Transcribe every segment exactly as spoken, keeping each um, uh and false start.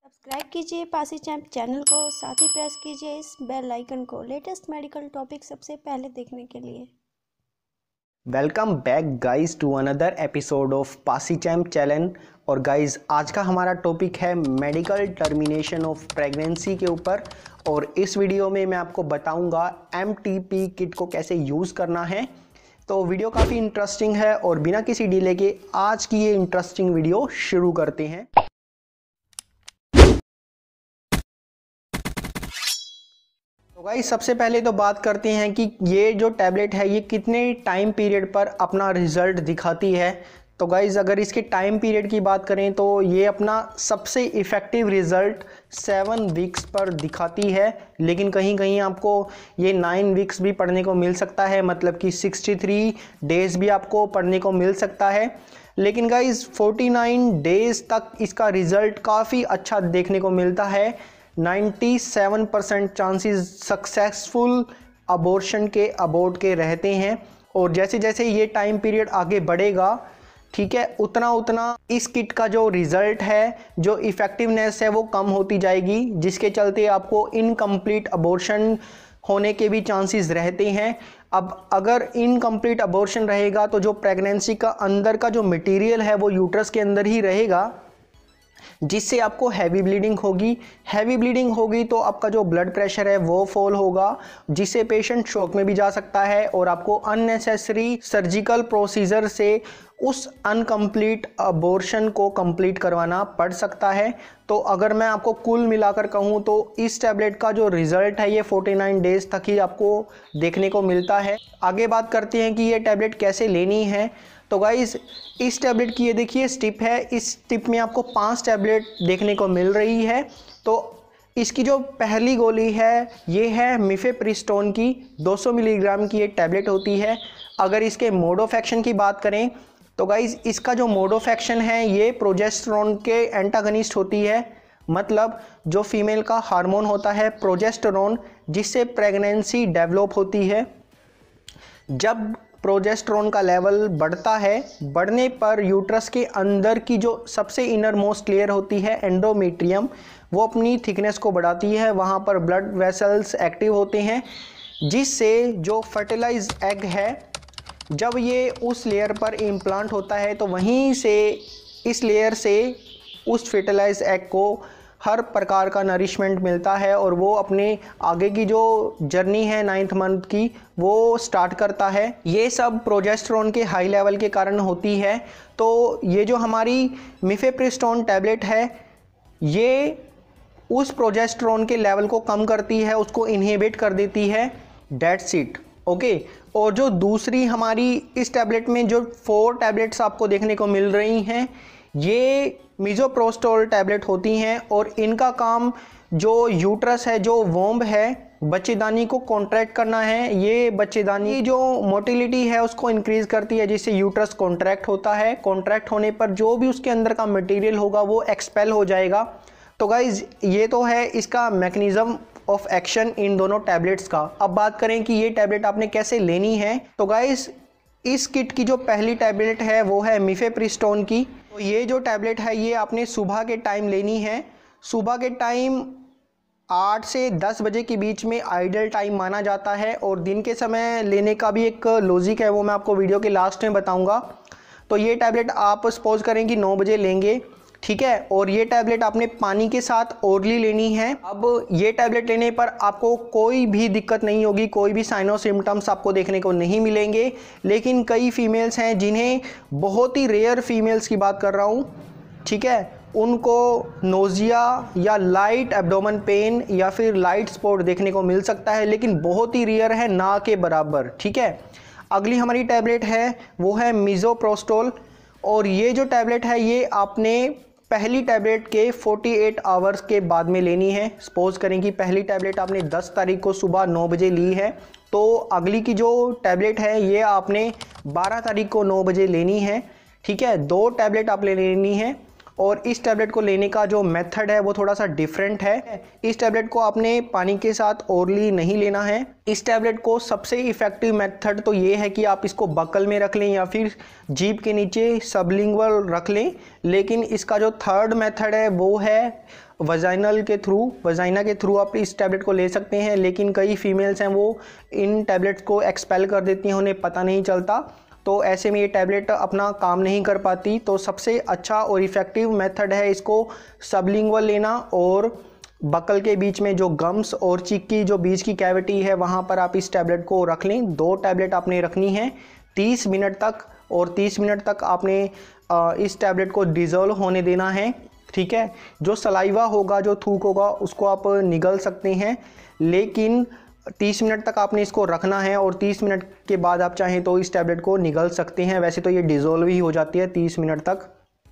Subscribe कीजिए Pasi champ channel को, साथ ही प्रेस कीजिए इस बेल आइकन को लेटेस्ट मेडिकल टॉपिक सबसे पहले देखने के लिए। Welcome back guys to another episode of पासी चैंप चैनल। और गाइस आज का हमारा टॉपिक है मेडिकल टर्मिनेशन ऑफ प्रेगनेंसी के ऊपर। और इस वीडियो में मैं आपको बताऊंगा एम टी पी किट को कैसे यूज़ करना है। तो वीडियो काफ़ी इंटरेस्टिंग है और बिना किसी डिले के आज की ये इंटरेस्टिंग वीडियो शुरू करते हैं। तो गाइस सबसे पहले तो बात करते हैं कि ये जो टैबलेट है ये कितने टाइम पीरियड पर अपना रिजल्ट दिखाती है। तो गाइस अगर इसके टाइम पीरियड की बात करें तो ये अपना सबसे इफ़ेक्टिव रिज़ल्ट सेवन वीक्स पर दिखाती है, लेकिन कहीं कहीं आपको ये नाइन वीक्स भी पढ़ने को मिल सकता है, मतलब कि सिक्सटी थ्री डेज़ भी आपको पढ़ने को मिल सकता है। लेकिन गाइस फोर्टी नाइन डेज़ तक इसका रिज़ल्ट काफ़ी अच्छा देखने को मिलता है। Ninety seven percent chances successful abortion के अबॉर्ट के रहते हैं। और जैसे जैसे ये टाइम पीरियड आगे बढ़ेगा, ठीक है, उतना उतना इस किट का जो रिज़ल्ट है, जो इफ़ेक्टिवनेस है वो कम होती जाएगी, जिसके चलते आपको इनकम्प्लीट अबॉर्शन होने के भी चांसेस रहते हैं। अब अगर इनकम्प्लीट अबॉर्शन रहेगा तो जो प्रेगनेंसी का अंदर का जो मटेरियल है वो यूट्रस के अंदर ही रहेगा, जिससे आपको हैवी ब्लीडिंग होगी। हैवी ब्लीडिंग होगी तो आपका जो ब्लड प्रेशर है वो फॉल होगा, जिससे पेशेंट शॉक में भी जा सकता है और आपको अननेसेसरी सर्जिकल प्रोसीजर से उस अनकम्प्लीट अबॉर्शन को कंप्लीट करवाना पड़ सकता है। तो अगर मैं आपको कुल मिलाकर कहूँ तो इस टैबलेट का जो रिज़ल्ट है ये फोर्टी नाइन डेज़ तक ही आपको देखने को मिलता है। आगे बात करते हैं कि ये टैबलेट कैसे लेनी है। तो गाइस इस टैबलेट की ये देखिए स्टिप है, इस स्टिप में आपको पांच टैबलेट देखने को मिल रही है। तो इसकी जो पहली गोली है ये है मिफेप्रिस्टोन की, दो सौ मिलीग्राम की ये टैबलेट होती है। अगर इसके मोड ऑफ एक्शन की बात करें तो गाइस इसका जो मोड ऑफ एक्शन है ये प्रोजेस्टेरोन के एंटागनिस्ट होती है, मतलब जो फीमेल का हार्मोन होता है प्रोजेस्टेरोन, जिससे प्रेगनेंसी डेवलप होती है। जब प्रोजेस्टेरोन का लेवल बढ़ता है, बढ़ने पर यूट्रस के अंदर की जो सबसे इनर मोस्ट लेयर होती है एंडोमेट्रियम, वो अपनी थिकनेस को बढ़ाती है। वहाँ पर ब्लड वेसल्स एक्टिव होते हैं, जिससे जो फर्टिलाइज एग है जब ये उस लेयर पर इम्प्लांट होता है तो वहीं से इस लेयर से उस फर्टिलाइज एग को हर प्रकार का नरिशमेंट मिलता है और वो अपने आगे की जो जर्नी है नाइन्थ मंथ की वो स्टार्ट करता है। ये सब प्रोजेस्टेरोन के हाई लेवल के कारण होती है। तो ये जो हमारी मिफेप्रिस्टोन टैबलेट है ये उस प्रोजेस्टेरोन के लेवल को कम करती है, उसको इनहिबिट कर देती है, डेट्स इट। ओके। और जो दूसरी हमारी इस टैबलेट में जो फोर टैबलेट्स आपको देखने को मिल रही हैं ये मिज़ोप्रोस्टोल टैबलेट होती हैं और इनका काम जो यूट्रस है, जो वोम्ब है, बच्चेदानी को कॉन्ट्रैक्ट करना है। ये बच्चेदानी जो मोटिलिटी है उसको इंक्रीज करती है, जिससे यूट्रस कॉन्ट्रैक्ट होता है। कॉन्ट्रैक्ट होने पर जो भी उसके अंदर का मटेरियल होगा वो एक्सपेल हो जाएगा। तो गाइज ये तो है इसका मैकेनिज्म ऑफ एक्शन इन दोनों टैबलेट्स का। अब बात करें कि ये टैबलेट आपने कैसे लेनी है। तो गाइज इस किट की जो पहली टैबलेट है वो है मिफेप्रिस्टोन की। तो ये जो टैबलेट है ये आपने सुबह के टाइम लेनी है। सुबह के टाइम आठ से दस बजे के बीच में आइडियल टाइम माना जाता है और दिन के समय लेने का भी एक लॉजिक है, वो मैं आपको वीडियो के लास्ट में बताऊंगा। तो ये टैबलेट आप सपोज करें कि नौ बजे लेंगे, ठीक है, और ये टैबलेट आपने पानी के साथ ओरली लेनी है। अब ये टैबलेट लेने पर आपको कोई भी दिक्कत नहीं होगी, कोई भी साइनो सिम्टम्स आपको देखने को नहीं मिलेंगे। लेकिन कई फीमेल्स हैं जिन्हें, बहुत ही रेयर फीमेल्स की बात कर रहा हूँ, ठीक है, उनको नोजिया या लाइट एब्डोमेन पेन या फिर लाइट स्पॉट देखने को मिल सकता है, लेकिन बहुत ही रेयर है, ना के बराबर, ठीक है। अगली हमारी टैबलेट है वो है मिज़ोप्रोस्टोल। और ये जो टैबलेट है ये आपने पहली टैबलेट के अड़तालीस आवर्स के बाद में लेनी है। सपोज करें कि पहली टैबलेट आपने दस तारीख को सुबह नौ बजे ली है, तो अगली की जो टैबलेट है ये आपने बारह तारीख को नौ बजे लेनी है, ठीक है। दो टैबलेट आप ले लेनी है और इस टैबलेट को लेने का जो मेथड है वो थोड़ा सा डिफरेंट है। इस टैबलेट को आपने पानी के साथ ओरली नहीं लेना है। इस टैबलेट को सबसे इफ़ेक्टिव मेथड तो ये है कि आप इसको बकल में रख लें या फिर जीभ के नीचे सबलिंगुअल रख लें, लेकिन इसका जो थर्ड मेथड है वो है वजाइनल के थ्रू। वजाइना के थ्रू आप इस टैबलेट को ले सकते हैं, लेकिन कई फीमेल्स हैं वो इन टैबलेट्स को एक्सपेल कर देती हैं, उन्हें पता नहीं चलता, तो ऐसे में ये टैबलेट अपना काम नहीं कर पाती। तो सबसे अच्छा और इफ़ेक्टिव मेथड है इसको सबलिंगुअल लेना, और बकल के बीच में जो गम्स और चीक की जो बीच की कैविटी है वहाँ पर आप इस टैबलेट को रख लें। दो टैबलेट आपने रखनी है तीस मिनट तक, और तीस मिनट तक आपने इस टैबलेट को डिज़ोल्व होने देना है, ठीक है। जो सलाइवा होगा, जो थूक होगा, उसको आप निगल सकते हैं, लेकिन तीस मिनट तक आपने इसको रखना है, और तीस मिनट के बाद आप चाहें तो इस टैबलेट को निगल सकते हैं। वैसे तो ये डिज़ोल्व ही हो जाती है तीस मिनट तक।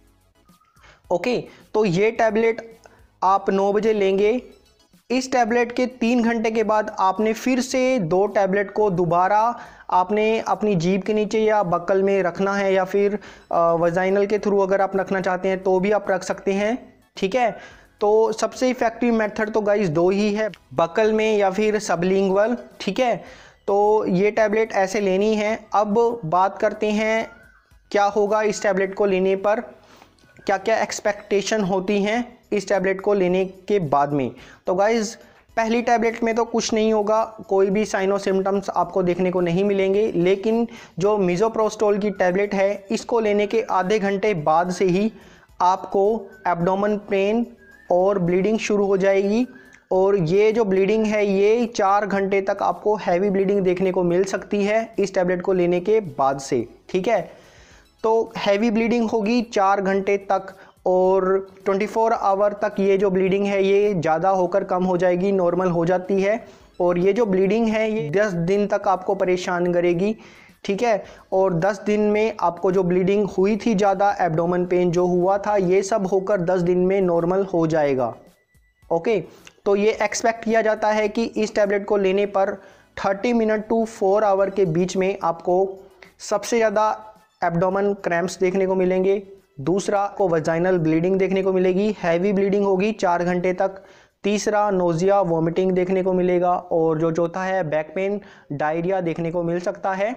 ओके, तो ये टैबलेट आप नौ बजे लेंगे। इस टैबलेट के तीन घंटे के बाद आपने फिर से दो टैबलेट को दोबारा आपने अपनी जीभ के नीचे या बकल में रखना है, या फिर वजाइनल के थ्रू अगर आप रखना चाहते हैं तो भी आप रख सकते हैं, ठीक है। तो सबसे इफ़ेक्टिव मेथड तो गाइस दो ही है, बकल में या फिर सबलिंगुअल, ठीक है। तो ये टैबलेट ऐसे लेनी है। अब बात करते हैं क्या होगा इस टैबलेट को लेने पर, क्या क्या एक्सपेक्टेशन होती हैं इस टैबलेट को लेने के बाद में। तो गाइस पहली टैबलेट में तो कुछ नहीं होगा, कोई भी साइनो सिम्टम्स आपको देखने को नहीं मिलेंगे, लेकिन जो मिज़ोप्रोस्टोल की टैबलेट है इसको लेने के आधे घंटे बाद से ही आपको एब्डोमेन पेन और ब्लीडिंग शुरू हो जाएगी, और ये जो ब्लीडिंग है ये चार घंटे तक आपको हैवी ब्लीडिंग देखने को मिल सकती है इस टैबलेट को लेने के बाद से, ठीक है। तो हैवी ब्लीडिंग होगी चार घंटे तक, और चौबीस आवर तक ये जो ब्लीडिंग है ये ज़्यादा होकर कम हो जाएगी, नॉर्मल हो जाती है, और ये जो ब्लीडिंग है ये दस दिन तक आपको परेशान करेगी, ठीक है। और दस दिन में आपको जो ब्लीडिंग हुई थी ज़्यादा, एब्डोमेन पेन जो हुआ था, ये सब होकर दस दिन में नॉर्मल हो जाएगा, ओके। तो ये एक्सपेक्ट किया जाता है कि इस टैबलेट को लेने पर तीस मिनट टू फोर आवर के बीच में आपको सबसे ज़्यादा एब्डोमेन क्रैम्प्स देखने को मिलेंगे। दूसरा को वजाइनल ब्लीडिंग देखने को मिलेगी, हैवी ब्लीडिंग होगी चार घंटे तक। तीसरा नोजिया वॉमिटिंग देखने को मिलेगा, और जो चौथा है बैक पेन डायरिया देखने को मिल सकता है।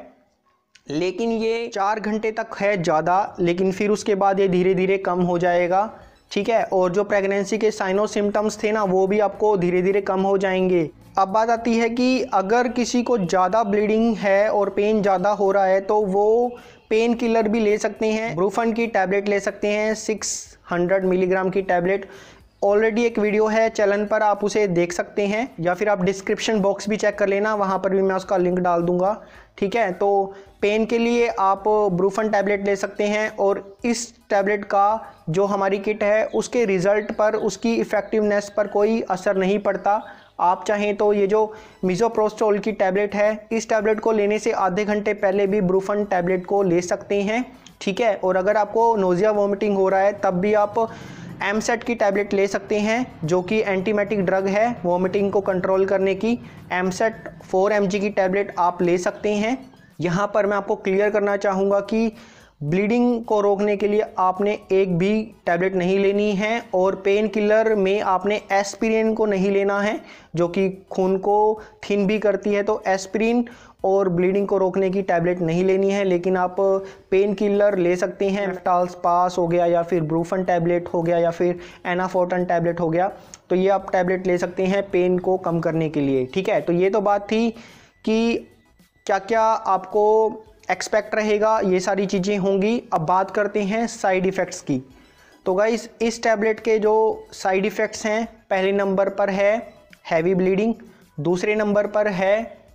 लेकिन ये चार घंटे तक है ज़्यादा, लेकिन फिर उसके बाद ये धीरे धीरे कम हो जाएगा, ठीक है। और जो प्रेगनेंसी के साइनो सिम्टम्स थे ना वो भी आपको धीरे धीरे कम हो जाएंगे। अब बात आती है कि अगर किसी को ज़्यादा ब्लीडिंग है और पेन ज़्यादा हो रहा है तो वो पेन किलर भी ले सकते हैं, ब्रूफन की टैबलेट ले सकते हैं, सिक्स हंड्रेड मिलीग्राम की टैबलेट। ऑलरेडी एक वीडियो है चैनल पर, आप उसे देख सकते हैं, या फिर आप डिस्क्रिप्शन बॉक्स भी चेक कर लेना, वहाँ पर भी मैं उसका लिंक डाल दूंगा, ठीक है। तो पेन के लिए आप ब्रूफन टैबलेट ले सकते हैं, और इस टैबलेट का जो हमारी किट है उसके रिज़ल्ट पर, उसकी इफ़ेक्टिवनेस पर कोई असर नहीं पड़ता। आप चाहें तो ये जो मिज़ोप्रोस्टोल की टैबलेट है इस टैबलेट को लेने से आधे घंटे पहले भी ब्रूफन टैबलेट को ले सकते हैं, ठीक है। और अगर आपको नोजिया वॉमिटिंग हो रहा है तब भी आप एमसेट की टैबलेट ले सकते हैं, जो कि एंटीमेटिक ड्रग है वॉमिटिंग को कंट्रोल करने की। एमसेट फोर एम जी की टैबलेट आप ले सकते हैं। यहाँ पर मैं आपको क्लियर करना चाहूँगा कि ब्लीडिंग को रोकने के लिए आपने एक भी टैबलेट नहीं लेनी है, और पेन किलर में आपने एस्पिरिन को नहीं लेना है, जो कि खून को थिन भी करती है। तो एस्पिरिन और ब्लीडिंग को रोकने की टैबलेट नहीं लेनी है, लेकिन आप पेन किलर ले सकते हैं। मेफ्टाल्स पास हो गया, या फिर ब्रूफन टैबलेट हो गया, या फिर एनाफोर्टन टैबलेट हो गया, तो ये आप टैबलेट ले सकते हैं पेन को कम करने के लिए, ठीक है। तो ये तो बात थी कि क्या क्या आपको एक्सपेक्ट रहेगा, ये सारी चीज़ें होंगी। अब बात करते हैं साइड इफ़ेक्ट्स की। तो गाइस इस टैबलेट के जो साइड इफ़ेक्ट्स हैं, पहले नंबर पर है हैवी ब्लीडिंग, दूसरे नंबर पर है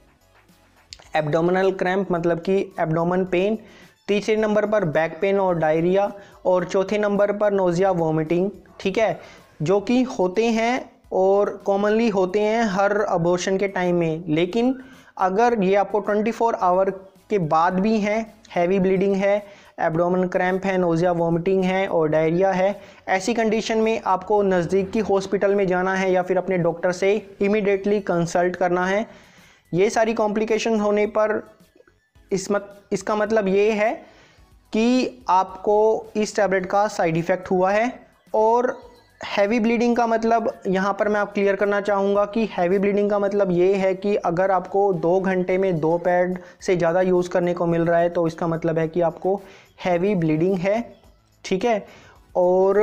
एब्डोमिनल क्रैम्प मतलब कि एब्डोमेन पेन, तीसरे नंबर पर बैक पेन और डायरिया, और चौथे नंबर पर नोजिया वॉमिटिंग, ठीक है, जो कि होते हैं और कॉमनली होते हैं हर अबॉर्शन के टाइम में। लेकिन अगर ये आपको चौबीस आवर के बाद भी हैं, हैवी ब्लीडिंग है, एब्डोमेन क्रैम्प है, नोजिया वॉमिटिंग है और डायरिया है, ऐसी कंडीशन में आपको नज़दीक की हॉस्पिटल में जाना है या फिर अपने डॉक्टर से इमीडिएटली कंसल्ट करना है। ये सारी कॉम्प्लिकेशन होने पर इस मत इसका मतलब ये है कि आपको इस टैबलेट का साइड इफ़ेक्ट हुआ है। और हैवी ब्लीडिंग का मतलब यहाँ पर मैं आप क्लियर करना चाहूँगा कि हैवी ब्लीडिंग का मतलब ये है कि अगर आपको दो घंटे में दो पैड से ज़्यादा यूज़ करने को मिल रहा है तो इसका मतलब है कि आपको हैवी ब्लीडिंग है, ठीक है। और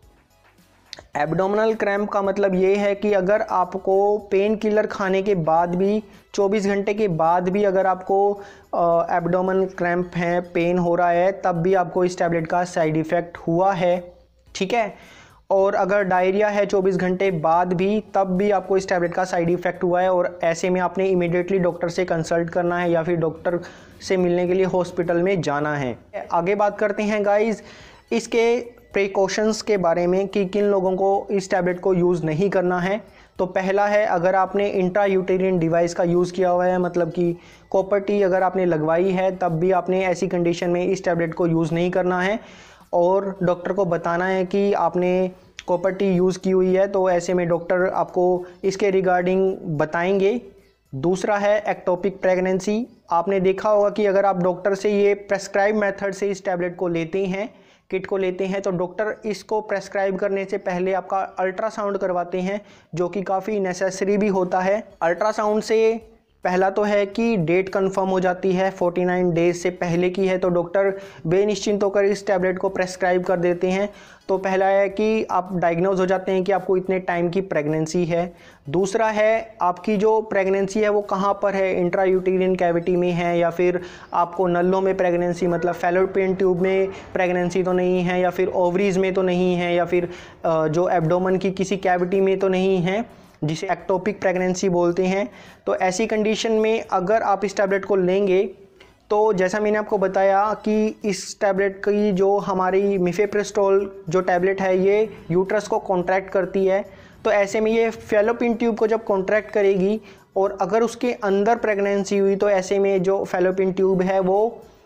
एब्डोमिनल क्रैम्प का मतलब ये है कि अगर आपको पेन किलर खाने के बाद भी चौबीस घंटे के बाद भी अगर आपको एब्डोमिनल क्रैम्प है, पेन हो रहा है, तब भी आपको इस टैबलेट का साइड इफ़ेक्ट हुआ है, ठीक है। और अगर डायरिया है चौबीस घंटे बाद भी, तब भी आपको इस टैबलेट का साइड इफ़ेक्ट हुआ है और ऐसे में आपने इमीडिएटली डॉक्टर से कंसल्ट करना है या फिर डॉक्टर से मिलने के लिए हॉस्पिटल में जाना है। आगे बात करते हैं गाइस इसके प्रिकॉशंस के बारे में कि किन लोगों को इस टैबलेट को यूज़ नहीं करना है। तो पहला है, अगर आपने इंट्रायूटेरियन डिवाइस का यूज़ किया हुआ है, मतलब कि कॉपर टी अगर आपने लगवाई है, तब भी आपने ऐसी कंडीशन में इस टैबलेट को यूज़ नहीं करना है और डॉक्टर को बताना है कि आपने कॉपर टी यूज़ की हुई है, तो ऐसे में डॉक्टर आपको इसके रिगार्डिंग बताएंगे। दूसरा है एक्टोपिक प्रेगनेंसी। आपने देखा होगा कि अगर आप डॉक्टर से ये प्रेस्क्राइब मेथड से इस टैबलेट को लेते हैं, किट को लेते हैं, तो डॉक्टर इसको प्रेस्क्राइब करने से पहले आपका अल्ट्रासाउंड करवाते हैं, जो कि काफ़ी नेसेसरी भी होता है। अल्ट्रासाउंड से पहला तो है कि डेट कंफर्म हो जाती है, उनचास डेज से पहले की है तो डॉक्टर बेनिश्चिंत होकर इस टैबलेट को प्रेस्क्राइब कर देते हैं। तो पहला है कि आप डायग्नोज हो जाते हैं कि आपको इतने टाइम की प्रेगनेंसी है। दूसरा है आपकी जो प्रेगनेंसी है वो कहाँ पर है, इंट्रायूटेरियन कैविटी में है या फिर आपको नल्लों में प्रेगनेंसी मतलब फैलोपियन ट्यूब में प्रेगनेंसी तो नहीं है, या फिर ओवरीज में तो नहीं है, या फिर जो एब्डोमेन की किसी कैविटी में तो नहीं है, जिसे एक्टोपिक प्रेगनेंसी बोलते हैं। तो ऐसी कंडीशन में अगर आप इस टैबलेट को लेंगे तो जैसा मैंने आपको बताया कि इस टैबलेट की जो हमारी मिफेप्रिस्टोल जो टैबलेट है ये यूट्रस को कॉन्ट्रैक्ट करती है। तो ऐसे में ये फैलोपियन ट्यूब को जब कॉन्ट्रैक्ट करेगी और अगर उसके अंदर प्रेगनेंसी हुई तो ऐसे में जो फैलोपियन ट्यूब है वो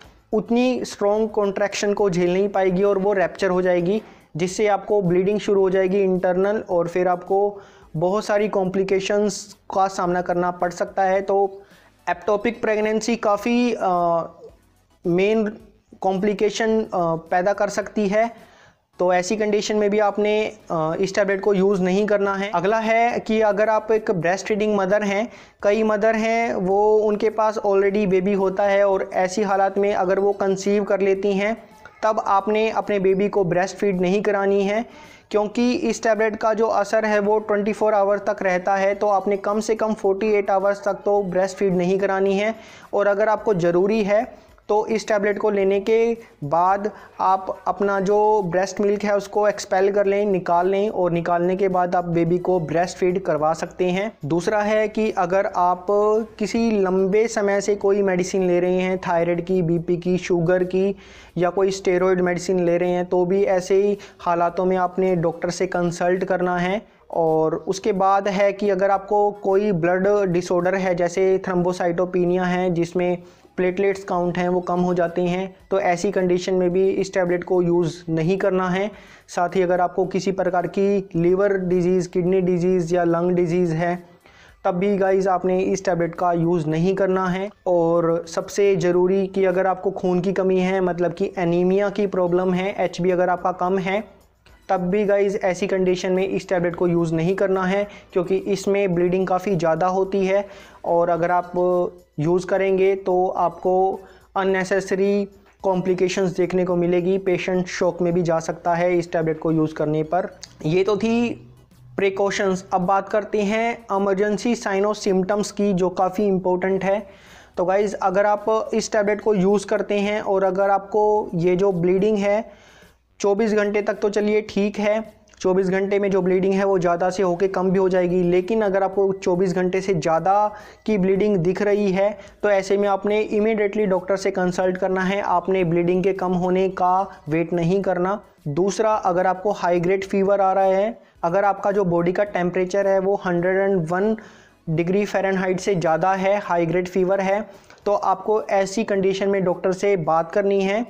उतनी स्ट्रॉन्ग कॉन्ट्रैक्शन को झेल नहीं पाएगी और वो रैप्चर हो जाएगी, जिससे आपको ब्लीडिंग शुरू हो जाएगी इंटरनल और फिर आपको बहुत सारी कॉम्प्लिकेशंस का सामना करना पड़ सकता है। तो एक्टोपिक प्रेगनेंसी काफ़ी मेन कॉम्प्लिकेशन पैदा कर सकती है, तो ऐसी कंडीशन में भी आपने आ, इस टैबलेट को यूज़ नहीं करना है। अगला है कि अगर आप एक ब्रेस्ट फीडिंग मदर हैं, कई मदर हैं वो उनके पास ऑलरेडी बेबी होता है और ऐसी हालात में अगर वो कंसीव कर लेती हैं तब आपने अपने बेबी को ब्रेस्ट फीड नहीं करानी है, क्योंकि इस टैबलेट का जो असर है वो चौबीस आवर तक रहता है। तो आपने कम से कम अड़तालीस आवर्स तक तो ब्रेस्ट फीड नहीं करानी है। और अगर आपको ज़रूरी है तो इस टैबलेट को लेने के बाद आप अपना जो ब्रेस्ट मिल्क है उसको एक्सपेल कर लें, निकाल लें, और निकालने के बाद आप बेबी को ब्रेस्ट फीड करवा सकते हैं। दूसरा है कि अगर आप किसी लंबे समय से कोई मेडिसिन ले रहे हैं, थायराइड की, बीपी की, शुगर की, या कोई स्टेरॉयड मेडिसिन ले रहे हैं, तो भी ऐसे ही हालातों में आपने डॉक्टर से कंसल्ट करना है। और उसके बाद है कि अगर आपको कोई ब्लड डिसऑर्डर है जैसे थ्रोम्बोसाइटोपिनिया है जिसमें प्लेटलेट्स काउंट हैं वो कम हो जाते हैं, तो ऐसी कंडीशन में भी इस टैबलेट को यूज़ नहीं करना है। साथ ही अगर आपको किसी प्रकार की लीवर डिजीज़, किडनी डिजीज़ या लंग डिजीज़ है तब भी गाइज़ आपने इस टैबलेट का यूज़ नहीं करना है। और सबसे ज़रूरी कि अगर आपको खून की कमी है, मतलब कि एनीमिया की प्रॉब्लम है, एच बी अगर आपका कम है, तब भी गाइज़ ऐसी कंडीशन में इस टैबलेट को यूज़ नहीं करना है, क्योंकि इसमें ब्लीडिंग काफ़ी ज़्यादा होती है और अगर आप यूज़ करेंगे तो आपको अननेसेसरी कॉम्प्लिकेशंस देखने को मिलेगी, पेशेंट शॉक में भी जा सकता है इस टैबलेट को यूज़ करने पर। ये तो थी प्रिकॉशंस। अब बात करते हैं इमरजेंसी साइन और सिम्टम्स की, जो काफ़ी इम्पोर्टेंट है। तो गाइज़ अगर आप इस टैबलेट को यूज़ करते हैं और अगर आपको ये जो ब्लीडिंग है चौबीस घंटे तक तो चलिए ठीक है, चौबीस घंटे में जो ब्लीडिंग है वो ज़्यादा से होके कम भी हो जाएगी, लेकिन अगर आपको चौबीस घंटे से ज़्यादा की ब्लीडिंग दिख रही है तो ऐसे में आपने इमीडिएटली डॉक्टर से कंसल्ट करना है, आपने ब्लीडिंग के कम होने का वेट नहीं करना। दूसरा, अगर आपको हाई ग्रेड फीवर आ रहा है, अगर आपका जो बॉडी का टेम्परेचर है वो एक सौ एक डिग्री फ़ारेनहाइट से ज़्यादा है, हाई ग्रेड फीवर है, तो आपको ऐसी कंडीशन में डॉक्टर से बात करनी है।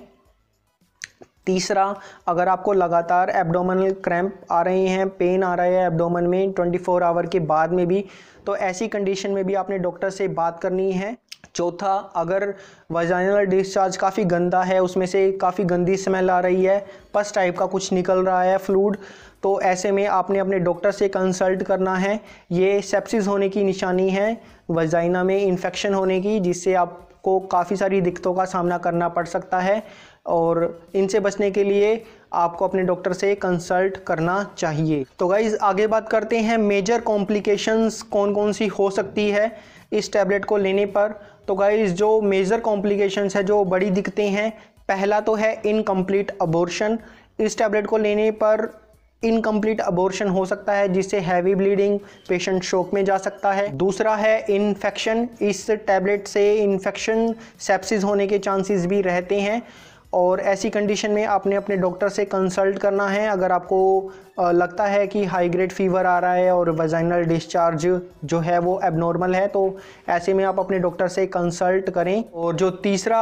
तीसरा, अगर आपको लगातार एब्डोमिनल क्रैम्प आ रहे हैं, पेन आ रहा है एब्डोमेन में चौबीस आवर के बाद में भी, तो ऐसी कंडीशन में भी आपने डॉक्टर से बात करनी है। चौथा, अगर वजाइनल डिस्चार्ज काफ़ी गंदा है, उसमें से काफ़ी गंदी स्मेल आ रही है, पस टाइप का कुछ निकल रहा है फ्लूइड, तो ऐसे में आपने अपने डॉक्टर से कंसल्ट करना है। ये सेप्सिस होने की निशानी है, वजाइना में इन्फेक्शन होने की, जिससे आपको काफ़ी सारी दिक्कतों का सामना करना पड़ सकता है और इनसे बचने के लिए आपको अपने डॉक्टर से कंसल्ट करना चाहिए। तो गाइज़ आगे बात करते हैं मेजर कॉम्प्लिकेशंस कौन कौन सी हो सकती है इस टैबलेट को लेने पर। तो गाइज़ जो मेजर कॉम्प्लिकेशंस है, जो बड़ी दिक्कतें हैं, पहला तो है इनकम्प्लीट अबॉर्शन। इस टैबलेट को लेने पर इनकम्प्लीट अबॉर्शन हो सकता है, जिससे हैवी ब्लीडिंग, पेशेंट शॉक में जा सकता है। दूसरा है इन्फेक्शन, इस टैबलेट से इन्फेक्शन, सेप्सिस होने के चांसेस भी रहते हैं और ऐसी कंडीशन में आपने अपने डॉक्टर से कंसल्ट करना है। अगर आपको लगता है कि हाई ग्रेड फीवर आ रहा है और वजाइनल डिस्चार्ज जो है वो एबनॉर्मल है, तो ऐसे में आप अपने डॉक्टर से कंसल्ट करें। और जो तीसरा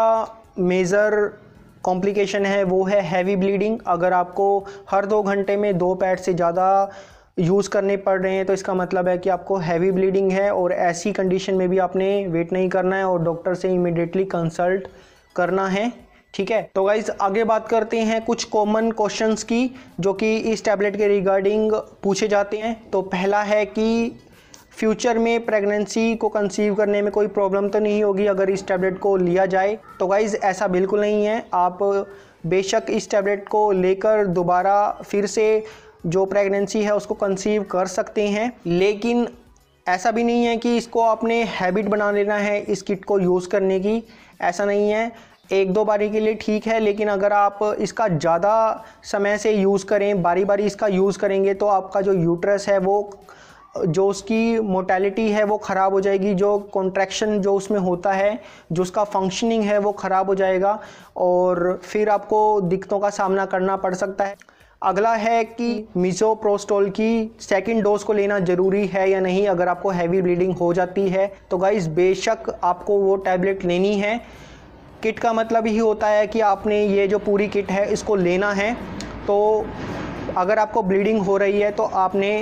मेजर कॉम्प्लिकेशन है वो है हैवी ब्लीडिंग। अगर आपको हर दो घंटे में दो पैड से ज़्यादा यूज़ करने पड़ रहे हैं तो इसका मतलब है कि आपको हैवी ब्लीडिंग है और ऐसी कंडीशन में भी आपने वेट नहीं करना है और डॉक्टर से इमीडिएटली कंसल्ट करना है। ठीक है, तो गाइज आगे बात करते हैं कुछ कॉमन क्वेश्चंस की जो कि इस टैबलेट के रिगार्डिंग पूछे जाते हैं। तो पहला है कि फ्यूचर में प्रेगनेंसी को कंसीव करने में कोई प्रॉब्लम तो नहीं होगी अगर इस टैबलेट को लिया जाए। तो गाइज़ ऐसा बिल्कुल नहीं है। आप बेशक इस टैबलेट को लेकर दोबारा फिर से जो प्रेगनेंसी है उसको कंसीव कर सकते हैं, लेकिन ऐसा भी नहीं है कि इसको आपने हैबिट बना लेना है इस किट को यूज़ करने की। ऐसा नहीं है, एक दो बारी के लिए ठीक है, लेकिन अगर आप इसका ज़्यादा समय से यूज़ करें, बारी बारी इसका यूज़ करेंगे तो आपका जो यूट्रस है वो, जो उसकी मोटेलिटी है वो ख़राब हो जाएगी, जो कॉन्ट्रैक्शन जो उसमें होता है, जो उसका फंक्शनिंग है वो ख़राब हो जाएगा और फिर आपको दिक्कतों का सामना करना पड़ सकता है। अगला है कि मिसोप्रोस्टोल की सेकंड डोज को लेना ज़रूरी है या नहीं अगर आपको हैवी ब्लीडिंग हो जाती है। तो गाइस बेशक आपको वो टैबलेट लेनी है। किट का मतलब ही होता है कि आपने ये जो पूरी किट है इसको लेना है। तो अगर आपको ब्लीडिंग हो रही है तो आपने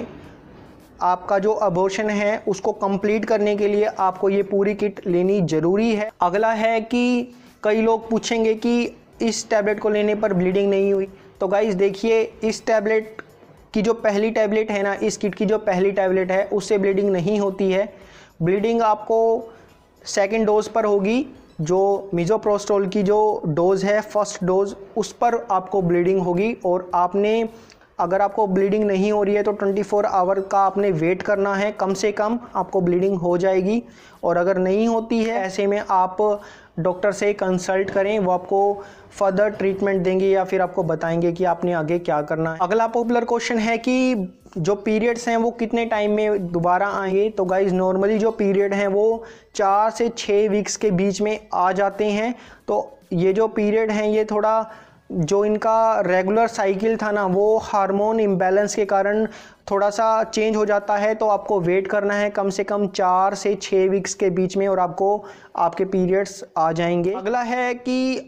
आपका जो अबॉर्शन है उसको कंप्लीट करने के लिए आपको ये पूरी किट लेनी ज़रूरी है। अगला है कि कई लोग पूछेंगे कि इस टैबलेट को लेने पर ब्लीडिंग नहीं हुई। तो गाइस देखिए, इस टैबलेट की जो पहली टैबलेट है ना, इस किट की जो पहली टैबलेट है उससे ब्लीडिंग नहीं होती है। ब्लीडिंग आपको सेकेंड डोज पर होगी। जो मिसोप्रोस्टोल की जो डोज़ है, फर्स्ट डोज़, उस पर आपको ब्लीडिंग होगी और आपने, अगर आपको ब्लीडिंग नहीं हो रही है तो चौबीस आवर का आपने वेट करना है, कम से कम आपको ब्लीडिंग हो जाएगी। और अगर नहीं होती है ऐसे में आप डॉक्टर से कंसल्ट करें, वो आपको फर्दर ट्रीटमेंट देंगे या फिर आपको बताएंगे कि आपने आगे क्या करना है। अगला पॉपुलर क्वेश्चन है कि जो पीरियड्स हैं वो कितने टाइम में दोबारा आएंगे। तो गाइज नॉर्मली जो पीरियड हैं वो चार से छः वीक्स के बीच में आ जाते हैं। तो ये जो पीरियड हैं ये थोड़ा, जो इनका रेगुलर साइकिल था ना, वो हार्मोन इम्बैलेंस के कारण थोड़ा सा चेंज हो जाता है। तो आपको वेट करना है कम से कम चार से छः वीक्स के बीच में और आपको आपके पीरियड्स आ जाएंगे। अगला है कि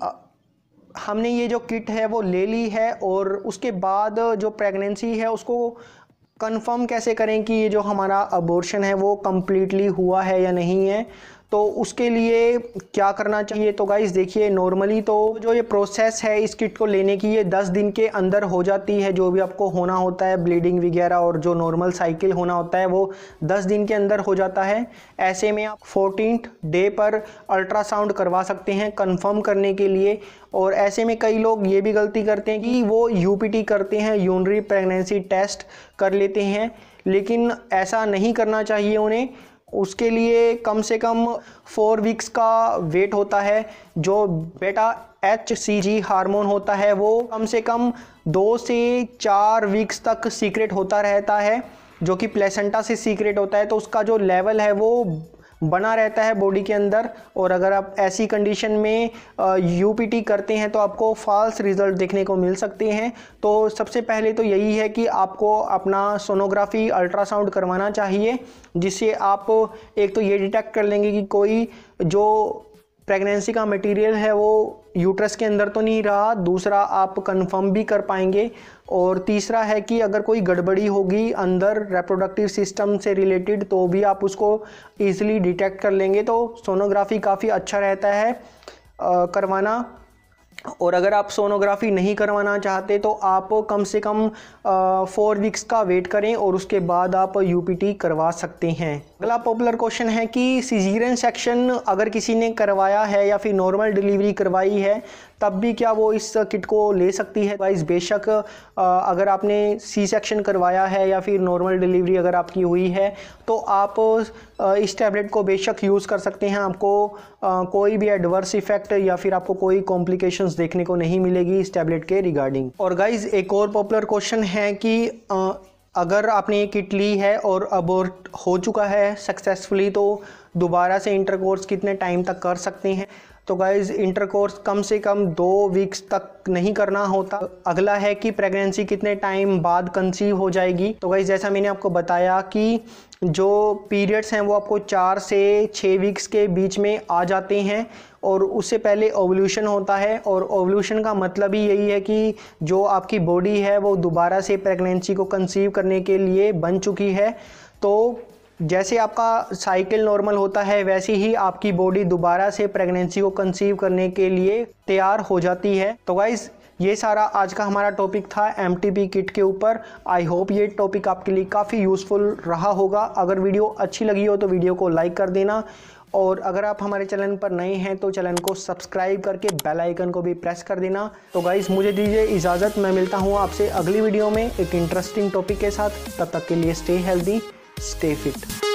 हमने ये जो किट है वो ले ली है और उसके बाद जो प्रेगनेंसी है उसको कंफर्म कैसे करें कि ये जो हमारा अबॉर्शन है वो कम्प्लीटली हुआ है या नहीं है। तो उसके लिए क्या करना चाहिए। तो गाइस देखिए, नॉर्मली तो जो ये प्रोसेस है इस किट को लेने की, ये दस दिन के अंदर हो जाती है। जो भी आपको होना होता है, ब्लीडिंग वगैरह और जो नॉर्मल साइकिल होना होता है वो दस दिन के अंदर हो जाता है। ऐसे में आप फोर्टीन्थ डे पर अल्ट्रासाउंड करवा सकते हैं कंफर्म करने के लिए। और ऐसे में कई लोग ये भी गलती करते हैं कि वो यूपीटी करते हैं, यूरिनरी प्रेगनेंसी टेस्ट कर लेते हैं, लेकिन ऐसा नहीं करना चाहिए उन्हें। उसके लिए कम से कम फोर वीक्स का वेट होता है। जो बेटा एच सी जी हार्मोन होता है वो कम से कम दो से चार वीक्स तक सीक्रेट होता रहता है, जो कि प्लेसेंटा से सीक्रेट होता है। तो उसका जो लेवल है वो बना रहता है बॉडी के अंदर। और अगर आप ऐसी कंडीशन में यूपीटी करते हैं तो आपको फॉल्स रिजल्ट देखने को मिल सकते हैं। तो सबसे पहले तो यही है कि आपको अपना सोनोग्राफी अल्ट्रासाउंड करवाना चाहिए, जिससे आप एक तो ये डिटेक्ट कर लेंगे कि कोई जो प्रेगनेंसी का मटेरियल है वो यूट्रस के अंदर तो नहीं रहा, दूसरा आप कंफर्म भी कर पाएंगे, और तीसरा है कि अगर कोई गड़बड़ी होगी अंदर रिप्रोडक्टिव सिस्टम से रिलेटेड तो भी आप उसको ईजिली डिटेक्ट कर लेंगे। तो सोनोग्राफी काफ़ी अच्छा रहता है आ, करवाना। और अगर आप सोनोग्राफी नहीं करवाना चाहते तो आप कम से कम फोर वीक्स का वेट करें और उसके बाद आप यूपीटी करवा सकते हैं। अगला पॉपुलर क्वेश्चन है कि सीजेरियन सेक्शन अगर किसी ने करवाया है या फिर नॉर्मल डिलीवरी करवाई है तब भी क्या वो इस किट को ले सकती है। गाइस बेशक अगर आपने सी सेक्शन करवाया है या फिर नॉर्मल डिलीवरी अगर आपकी हुई है तो आप इस टैबलेट को बेशक यूज़ कर सकते हैं। आपको कोई भी एडवर्स इफेक्ट या फिर आपको कोई कॉम्प्लिकेशंस देखने को नहीं मिलेगी इस टैबलेट के रिगार्डिंग। और गाइस एक और पॉपुलर क्वेश्चन है कि अगर आपने ये किट ली है और अबॉर्ट हो चुका है सक्सेसफुली तो दोबारा से इंटरकोर्स कितने टाइम तक कर सकते हैं। तो गाइज़ इंटरकोर्स कम से कम दो वीक्स तक नहीं करना होता। अगला है कि प्रेगनेंसी कितने टाइम बाद कंसीव हो जाएगी। तो गाइज़ जैसा मैंने आपको बताया कि जो पीरियड्स हैं वो आपको चार से छः वीक्स के बीच में आ जाते हैं और उससे पहले ओवल्यूशन होता है। और ओवल्यूशन का मतलब ही यही है कि जो आपकी बॉडी है वो दोबारा से प्रेगनेंसी को कंसीव करने के लिए बन चुकी है। तो जैसे आपका साइकिल नॉर्मल होता है वैसे ही आपकी बॉडी दोबारा से प्रेगनेंसी को कंसीव करने के लिए तैयार हो जाती है। तो गाइज़ ये सारा आज का हमारा टॉपिक था एमटीपी किट के ऊपर। आई होप ये टॉपिक आपके लिए काफ़ी यूज़फुल रहा होगा। अगर वीडियो अच्छी लगी हो तो वीडियो को लाइक कर देना, और अगर आप हमारे चैनल पर नए हैं तो चैनल को सब्सक्राइब करके बेल आइकन को भी प्रेस कर देना। तो गाइज़ मुझे दीजिए इजाज़त, मैं मिलता हूँ आपसे अगली वीडियो में एक इंटरेस्टिंग टॉपिक के साथ। तब तक के लिए स्टे हेल्दी, स्टे फिट।